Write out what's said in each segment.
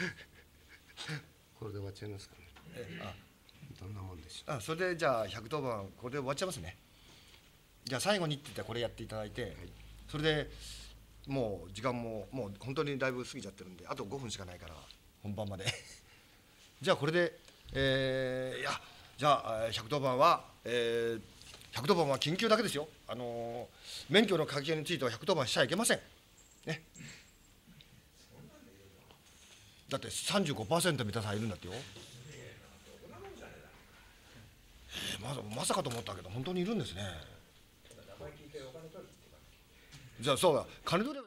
これで終わっちゃいますかね。 あどんなもんでしょう。 それでじゃあ110番これで終わっちゃいますね。じゃあ最後にって言ったらこれやっていただいて、それでもう時間ももう本当にだいぶ過ぎちゃってるんで、あと5分しかないから本番までじゃあこれで、いやじゃあ110番は、110番は緊急だけですよ。免許の書き換えについては110番しちゃいけませんね。だって35%満たさんいるんだってよ。まさかと思ったけど本当にいるんですね。じゃあそうだ、金取れば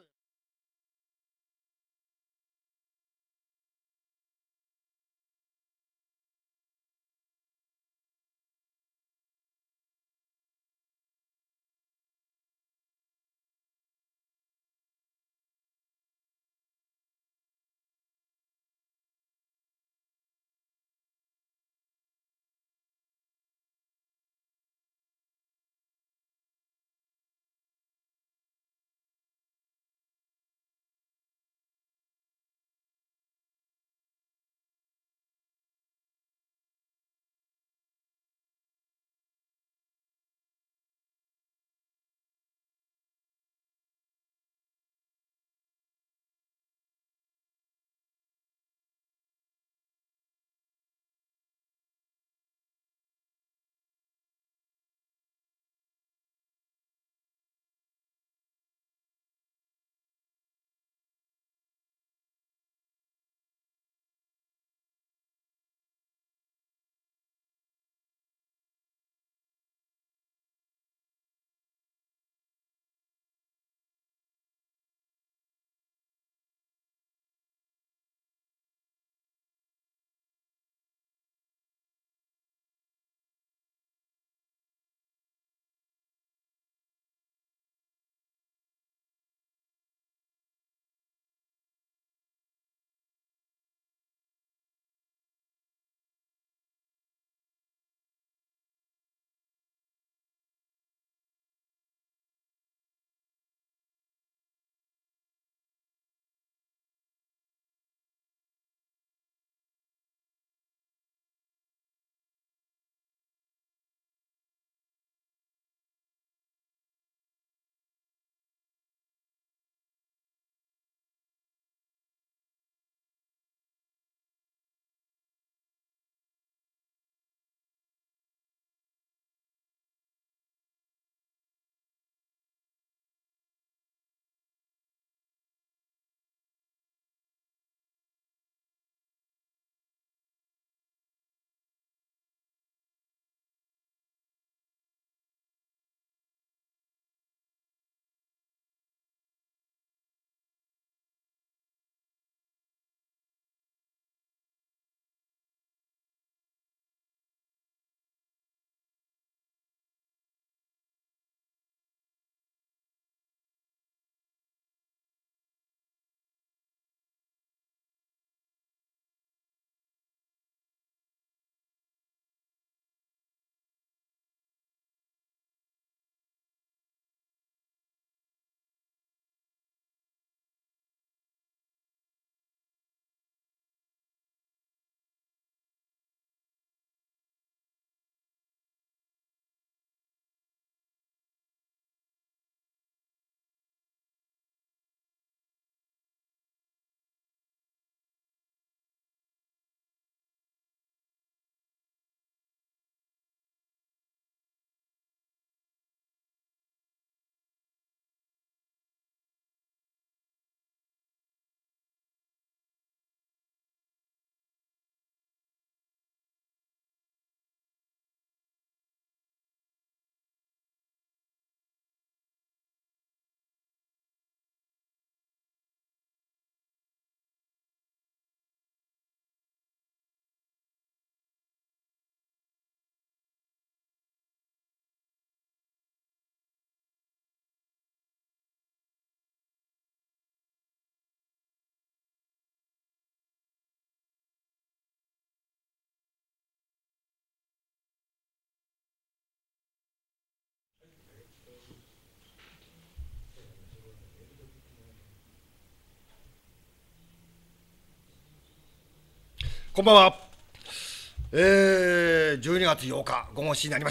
こんばんは。12月8日午後7時になりました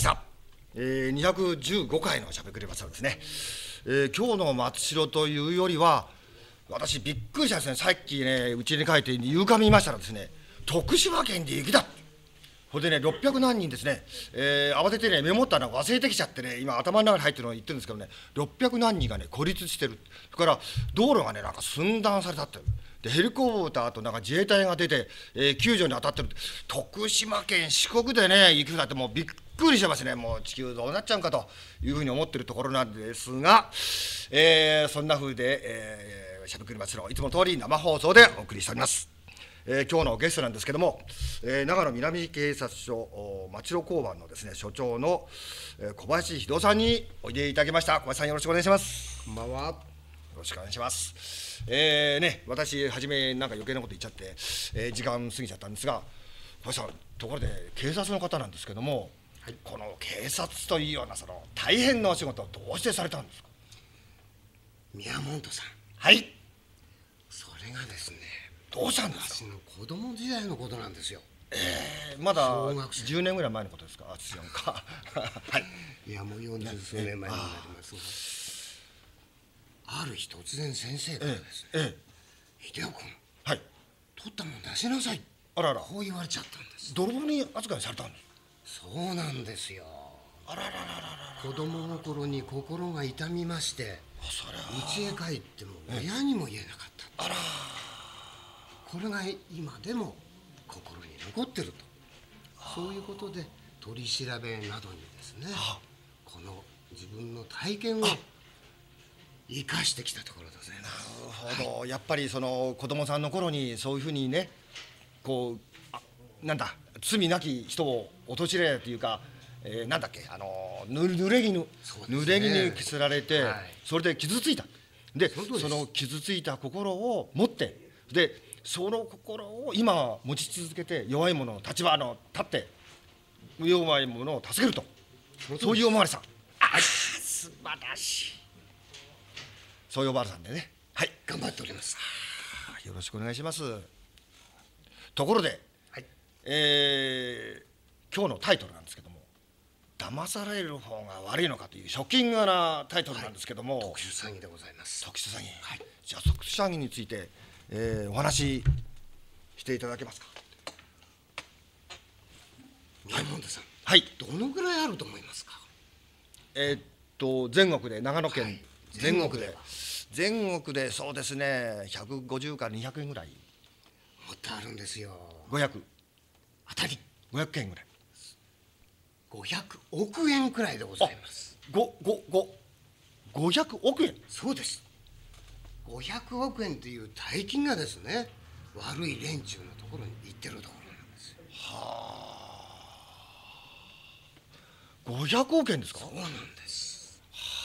。215回のしゃべくりバスですね。今日の松代というよりは、私びっくりしたですね。さっきね、うちに帰って夕刊見ましたらですね、徳島県で雪だ。これでね、600何人ですね、慌ててね、メモったの忘れてきちゃってね、今頭の中に入ってるのを言ってるんですけどね、600何人がね、孤立してる。それから道路がね、なんか寸断されたって。でヘリコプターとなんか自衛隊が出て、救助に当たってる。徳島県四国でね、雪降だってもうびっくりしてますね。もう地球どうなっちゃうんかというふうに思ってるところなんですが、そんな風で、しゃべくり祭りのいつも通り生放送でお送りしております。今日のゲストなんですけども、長野南警察署町野交番のですね署長の、小林秀夫さんにおいでいただきました。小林さん、よろしくお願いします。 こんばんは。 よろしくお願いします。私初めなんか余計なこと言っちゃって、時間過ぎちゃったんですが、小林さん、ところで警察の方なんですけども、はい、この警察というようなその大変なお仕事をどうしてされたんですか？ 宮本さん。 はい。 それがですね、 どうしたんですか？ 私の子供時代のことなんですよ。 まだ小学生 10年ぐらい前のことですか？違うか。はい。 いや、もう40数年前になりますが、ある日突然先生からですね、秀夫君、 はい。 取ったもん出しなさい。 あらら。 こう言われちゃったんです。 泥棒に扱いされたんです。 そうなんですよ。 あららららら。 子供の頃に心が痛みまして、 そりゃ家へ帰っても親にも言えなかった。 あら。 これが今でも心に残ってると。そういうことで取り調べなどにですね、この自分の体験を生かしてきたところですね。 なるほど、やっぱりその子供さんの頃にそういうふうにね、こうなんだ、罪なき人を陥れたというか、なんだっけ、濡れ衣、濡れ衣に着せられて、それで傷ついた。でその傷ついた心を持って、でその心を今持ち続けて、弱い者の立場の立って弱い者を助けると、そういうおまわりさん。素晴らしい。そういうおまわりさんでね、はい、 頑張っております。 よろしくお願いします。ところで、 はい、 今日のタイトルなんですけども、騙される方が悪いのかというショッキングなタイトルなんですけども、 特殊詐欺でございます。 特殊詐欺、はい、じゃあ特殊詐欺について、お話ししていただけますか？ 宮本さん、 はい、 どのぐらいあると思いますか？ 全国で、長野県、 はい、 全国でそうですね、150から200円ぐらい。 もっとあるんですよ。 500 当たり 500件ぐらい。 500億円くらいでございます。 500億円。 そうです。500億円という大金がですね、悪い連中のところに行ってるところなんですよ。 500億円ですか？ そうなんです。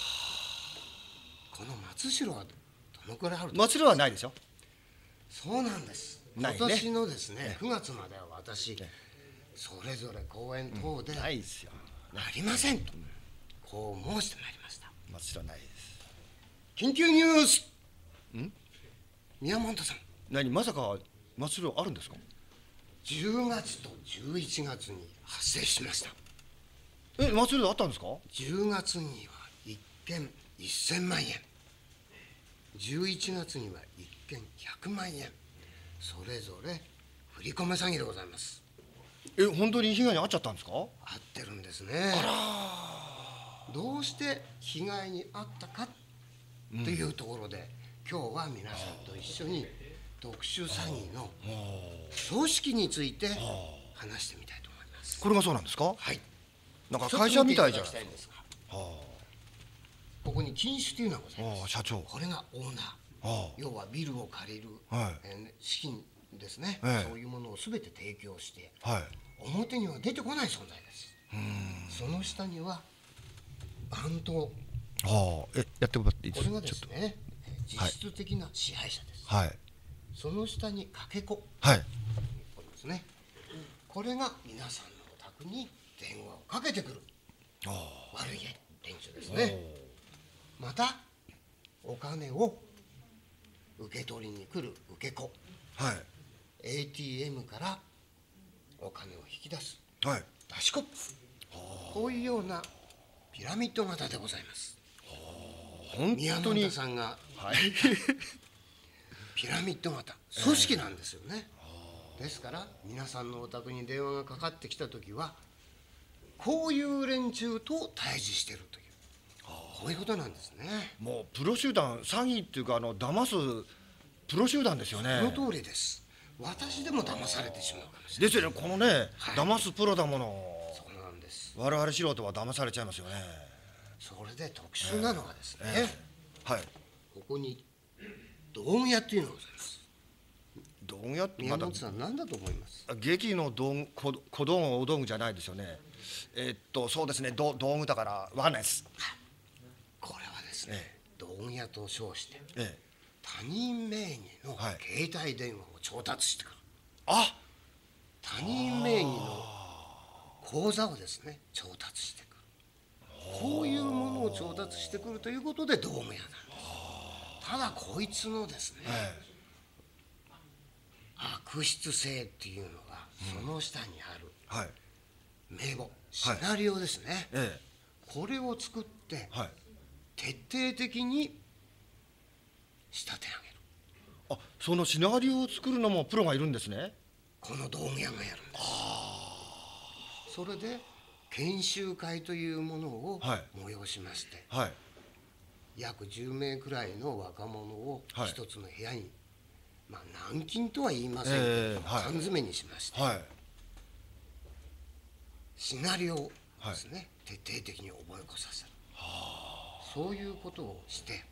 この松代はどのくらいある？ 松代はないでしょ。 そうなんです。今年のですね、9月までは私、それぞれ講演等で、 ないですよ。 なりませんと、こう申してまいりました。 松代ないです。 緊急ニュース。宮本さん。 何、まさか松代あるんですか ？10月と11月に発生しました。 松代あったんですか ？10月には1件1000万円、11月には1件100万円、それぞれ振り込め詐欺でございます。 本当に被害に遭っちゃったんですか？ 遭ってるんですね。どうして被害に遭ったかというところで、今日は皆さんと一緒に特殊詐欺の組織について話してみたいと思います。 これがそうなんですか？ はい。 なんか会社みたいじゃないですか。ここに禁酒というのがございます。 社長。 これがオーナー。要はビルを借りる、資金ですね、そういうものをすべて提供して、表には出てこない存在です。その下には番頭。 やってもらっていいですか？ これがですね、実質的な支配者です。その下にかけ子。これですね。これが皆さんのお宅に電話をかけてくる悪い連中ですね。またお金を受け取りに来る受け子、ATM からお金を引き出す、 はい、 出し子、こういうようなピラミッド型でございます。 本当に宮本さんが、はい、ピラミッド型組織なんですよね。ですから皆さんのお宅に電話がかかってきた時はこういう連中と対峙しているという、こういうことなんですね。 もうプロ集団、詐欺っていうか騙すプロ集団ですよね。 その通りです。私でも騙されてしまうかもしれないですよね。このね、 はい、 騙すプロだもの。 そうなんです。 我々素人は騙されちゃいますよね。 それで特殊なのがですね、 はい、 ここに道具屋っていうのがございます。 道具屋って宮本さん何だと思います？ 劇の道具、小道具、お道具じゃないですよね。そうですね、道具だからわかんないです。 これはですね、道具屋と称して、 ええ、 他人名義の携帯電話を調達してくる。 あ、 他人名義の口座をですね調達してくる。こういうものを調達してくるということで道具屋なんです。ただこいつのですね、悪質性っていうのがその下にある名簿、シナリオですね、これを作って徹底的に仕立て上げる。 あ、そのシナリオを作るのもプロがいるんですね。 この道具屋がやるんです。それで研修会というものを催しまして、約10名くらいの若者を一つの部屋に、軟禁とは言いませんけど、缶詰にしまして、シナリオをですね、徹底的に覚えこさせる。そういうことをして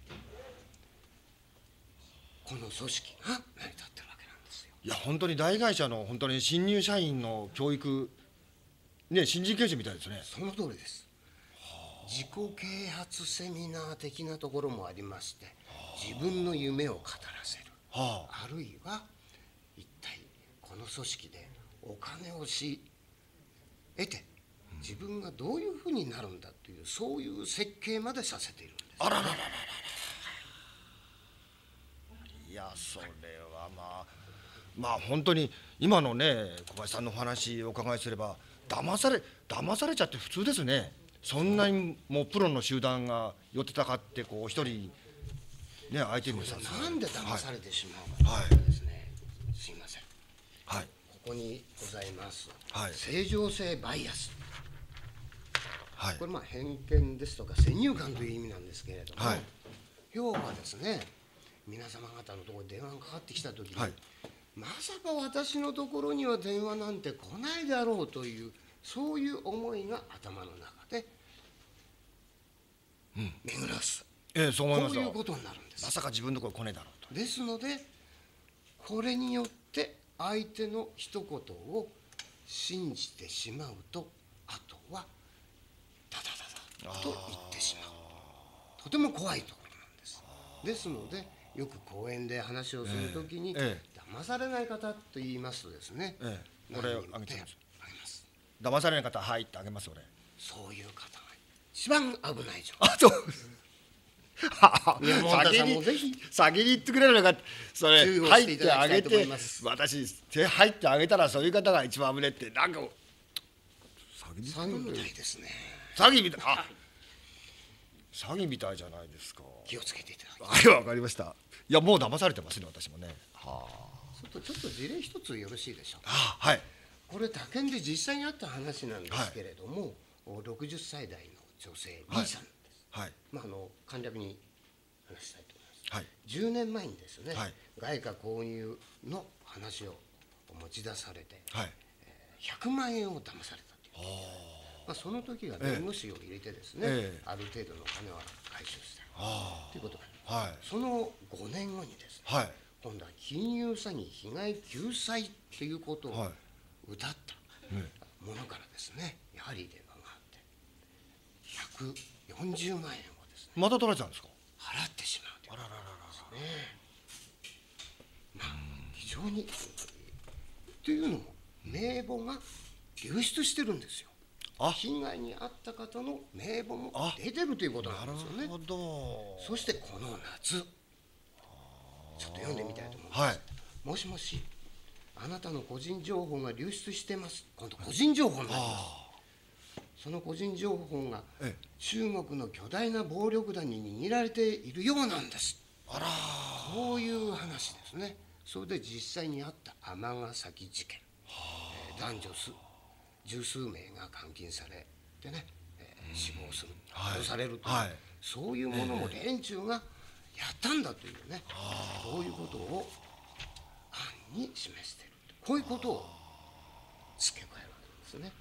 この組織が成り立ってるわけなんですよ。 いや本当に大会社の本当に新入社員の教育ね、新人研修みたいですね。 その通りです。自己啓発セミナー的なところもありまして、自分の夢を語らせる、あるいは一体この組織でお金を得て自分がどういうふうになるんだという、そういう設計までさせているんです、ね。 あらららららら。いやそれはまあ本当に今のね小林さんのお話をお伺いすれば騙されちゃって普通ですね。そんなにもうプロの集団が寄ってたかってこう一人ね相手にさなんで騙されてしまうかですね、すいません、ここにございます、正常性バイアス、これ偏見ですとか先入観という意味なんですけれども、要はですね、皆様方のところに電話がかかってきた時に、まさか私のところには電話なんて来ないだろうという、そういう思いが頭の中で巡らす、 そう思います。 こういうことになるんです。 まさか自分のところ来ねえだろうと。 ですのでこれによって相手の一言を信じてしまうと、あとはダダダダと言ってしまう、とても怖いところなんです。ですのでよく講演で話をするときに、騙されない方と言いますとですね、 これあげてます。騙されない方はいってあげます。俺そういう方が一番危ない状況。そう先に言ってくれるのがそれ入ってあげて、私入ってあげたらそういう方が一番危ねって、なんか詐欺みたいですね。 詐欺みたい、詐欺みたいじゃないですか。 気をつけていただきたい。 わかりました。いやもう騙されてますね、私もね。 ちょっと事例一つよろしいでしょうか。これ他県で実際にあった話なんですけれども、60歳代の女性 B さんです。簡略に話したいと思います。10年前にですね、外貨購入の話を持ち出されて、100万円を騙されたという。その時は弁護士を入れてですね、ある程度の金は回収したということがあります。その5年後にですね、今度は金融詐欺被害救済ということを謳ったものからですね、やはり電話があって140万円をですねまた取られちゃうんですか。 払ってしまうということですね。非常にというのも名簿が流出してるんですよ。被害に遭った方の名簿も出てるということなんですよね。そしてこの夏ちょっと読んでみたいと思います。もしもし、 あなたの個人情報が流出してます。今度個人情報になります。その個人情報が中国の巨大な暴力団に握られているようなんです。 あら、 こういう話ですね。それで実際にあった尼崎事件、男女十数名が監禁されてね、死亡する、殺されるという、そういうものも連中がやったんだというね、こういうことを案に示している、こういうことを付け加えるわけですね。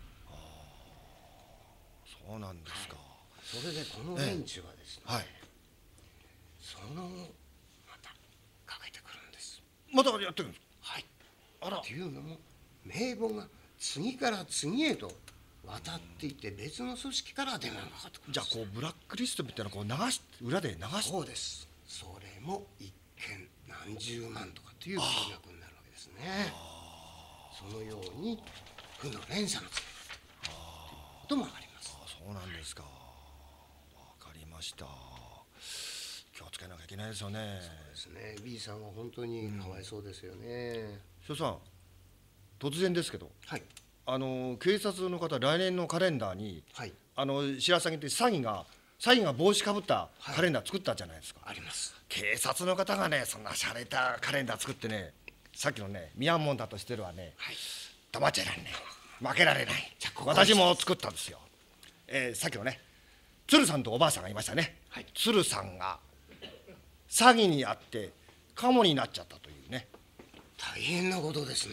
そうなんですか。 それでこの連中はですね、その後またかけてくるんです。 またやってるんですか。 はい。 あら。 というのも名簿が次から次へと渡っていって別の組織から電話がかかってくるんです。 じゃあこうブラックリストみたいなこう裏で流し。 そうです。それも一件何十万とかという金額になるわけですね。そのように負の連鎖のつながったということもあります。 そうなんですか。わかりました。気をつけなきゃいけないですよね。 そうですね。B さんは本当にかわいそうですよね。 所さん、突然ですけど、 はい。 警察の方来年のカレンダーに、 はい。 白鷺って詐欺が帽子かぶったカレンダー作ったじゃないですか。 あります。 警察の方がね、そんな洒落たカレンダー作ってね、さっきのね、ミャンモンだとしてるわね、黙っちゃいらんね、負けられない。私も作ったんですよ。さっきのね、鶴さんとおばあさんがいましたね。鶴さんが詐欺にあってカモになっちゃったというね。 大変なことですね。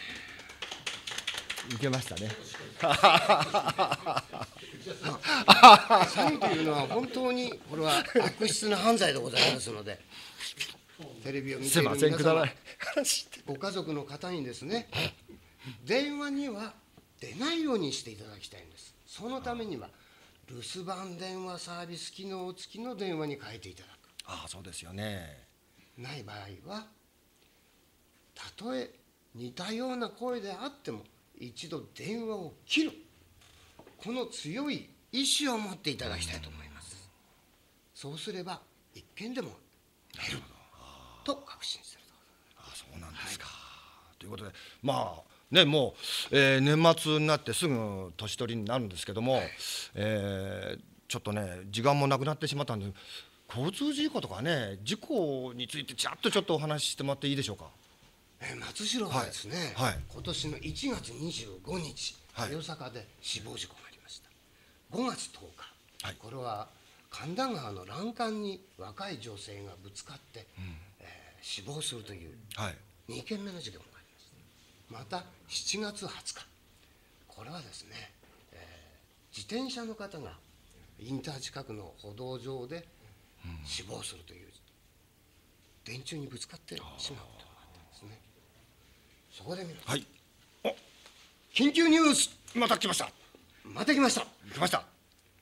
いけましたね。 詐欺というのは本当にこれは悪質な犯罪でございますので、テレビを見ている皆様、ご家族の方にですね、電話には出ないようにしていただきたいんです。そのためには留守番電話サービス機能付きの電話に変えていただく。 ああ、そうですよね。 ない場合はたとえ似たような声であっても一度電話を切る、この強い意志を持っていただきたいと思います。そうすれば一件でも減ると確信していると。 ああ、そうなんですか。ということで、まあね、もう、年末になってすぐ年取りになるんですけども、ちょっとね時間もなくなってしまったんで、交通事故とかね、事故についてちょっとお話ししてもらっていいでしょうか。 松代はですね、今年の1月25日、大阪で死亡事故がありました。5月10日、これは神田川の欄干に若い女性がぶつかって、死亡するという2件目の事件があります。また7月20日、これはですね、自転車の方がインター近くの歩道上で死亡するという、電柱にぶつかってしまうというのがあったんですね。そこで見ると、緊急ニュース、 また来ました。 また来ました。 来ました。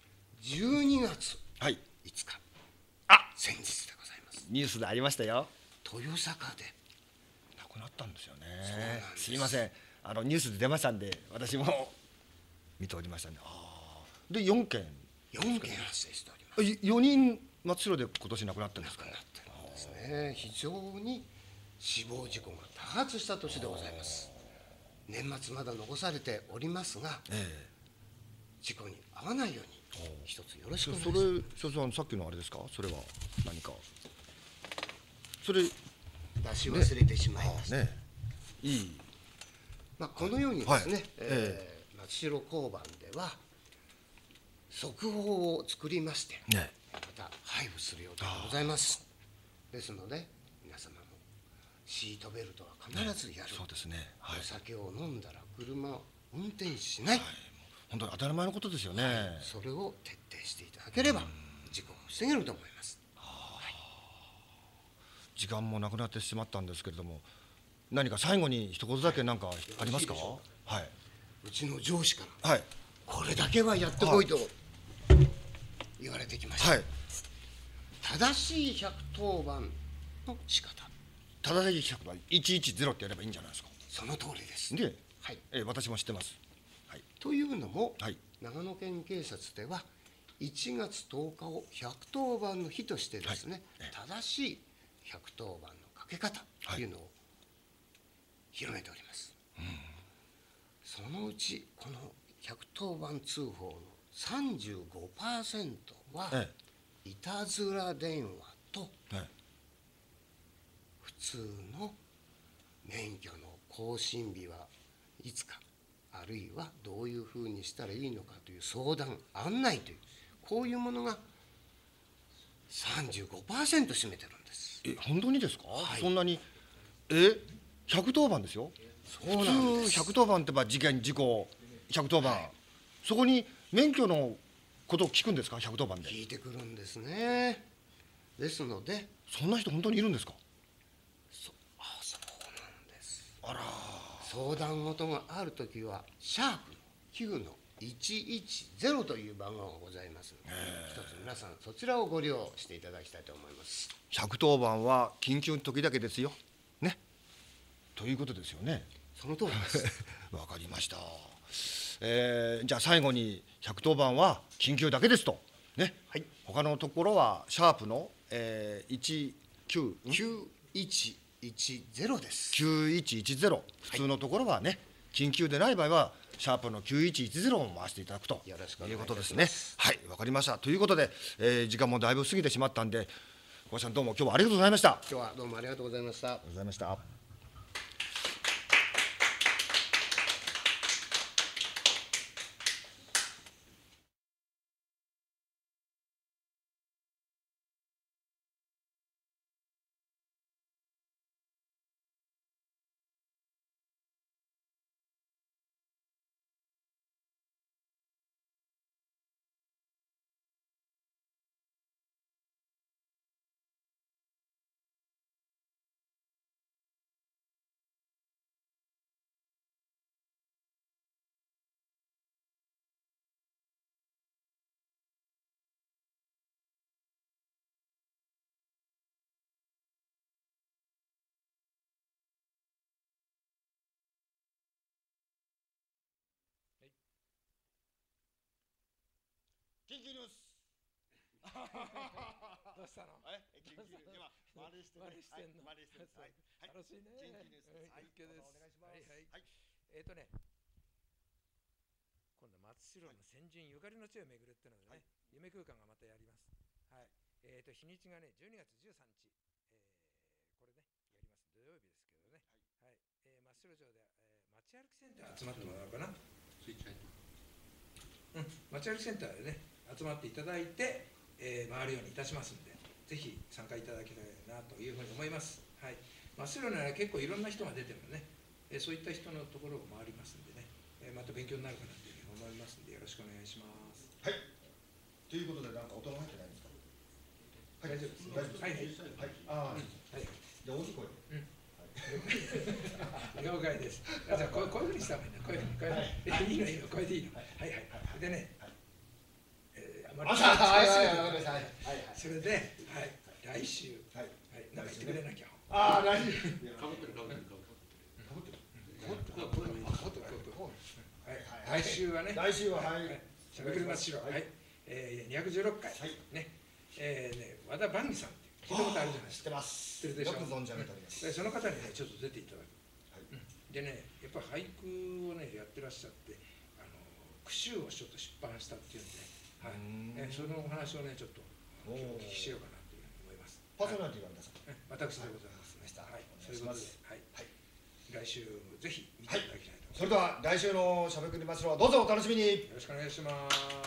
12月5日、先日でございます。 ニュースでありましたよ。 豊坂で亡くなったんですよね。すいません、ニュースで出ましたんで私も見ておりましたね。で4件発生しております。 4人松代で今年亡くなったんですか。 亡くなってるんですね。非常に死亡事故が多発した年でございます。年末まだ残されておりますが、事故に遭わないように一つよろしくお願いします。 それ所長、さっきのあれですか。それは何かそれ出し忘れてしまいました。 いい。 このようにですね、松代交番では速報を作りまして、また配布する予定でございます。ですので皆様もシートベルトは必ずやる。 そうですね。 お酒を飲んだら車を運転しない。 本当に当たり前のことですよね。 それを徹底していただければ事故を防げると思います。 時間もなくなってしまったんですけれども、何か最後に一言だけ何かありますか。 うちの上司からこれだけはやってこいと言われてきました。正しい110番の仕方。 正しい110番110ってやればいいんじゃないですか。 その通りです。 で、私も知ってます。 というのも、長野県警察では1月10日を110番の日としてですね、正しい110番のかけ方というのを広めております。そのうちこの110番通報の 35% はいたずら電話と普通の免許の更新日はいつか、あるいはどういうふうにしたらいいのかという相談案内という、こういうものが 35% 占めてるんです。 本当にですか？ はい、 そんなに110番ですよ。 そうなんです。 普通110番って事件事故110番、はい、そこに免許のことを聞くんですか？110番で聞いてくるんですね。ですのでそんな人本当にいるんですか？ そうなんです。 あら、 相談事があるときはシャープ9の110という番号がございますので、一つ皆さんそちらをご利用していただきたいと思います。 110番は緊急の時だけですよね、ということですよね。 その通りです。 わかりました。じゃあ最後に110番は緊急だけですとね、はい、他のところはシャープの、 9110です。 9110、普通のところはね、緊急でない場合はシャープの9110を回していただくということですね。はい、わかりました。ということで、時間もだいぶ過ぎてしまったんで、小林さんどうも今日はありがとうございました。 今日はどうもありがとうございました。 ありがとうございました。緊急ニュース。 どうしたの？ 緊急ニュース。今真似してる。真似してる。はい。 楽しいね。 緊急ニュースです。はい。お願いします。はい。 今度松代の先人ゆかりの地を巡るっていうのでね、夢空間がまたやります。はい。日にちがね、12月13日。これね、やります。土曜日ですけどね。はい。松代城で街歩きセンター集まってもらおうかな。スイッチ入ってる。街歩きセンターでね、集まっていただいて、回るようにいたしますので、ぜひ参加いただきたいなというふうに思います。はい。松代には結構いろんな人が出てるのね、そういった人のところを回りますんでね、また勉強になるかなというふうに思いますので、よろしくお願いします。 はい。ということで、なんか音が入ってないんですか？ 大丈夫です。はいはい。 はい。はい。じゃあ大きい声で。 了解です。じゃあこういうふうにした方がいいな。こういうふうに。いいのいいの、これでいいの。はいはい。でね、それで、はい、来週、はい、なんか言ってくれなきゃ。 来週。 かぶってる。 来週はね。 来週ははい。 しゃべくり松代。はい。216回。ね。和田万里さんって聞いたことあるじゃないですか。 知ってます。 知ってるでしょ。 よく存じ上げております。 その方にね、ちょっと出ていただく。でね、やっぱり俳句をね、やってらっしゃって、句集をちょっと出版したっていうんで。はい、そのお話をね、ちょっとお聞きしようかなというふうに思います。 パーソナリティは皆さん。 私でございますね。はい、そういうことで、はい、来週ぜひ見ていただきたいと思います。 それでは来週のしゃべくり松代、どうぞお楽しみに。 よろしくお願いします。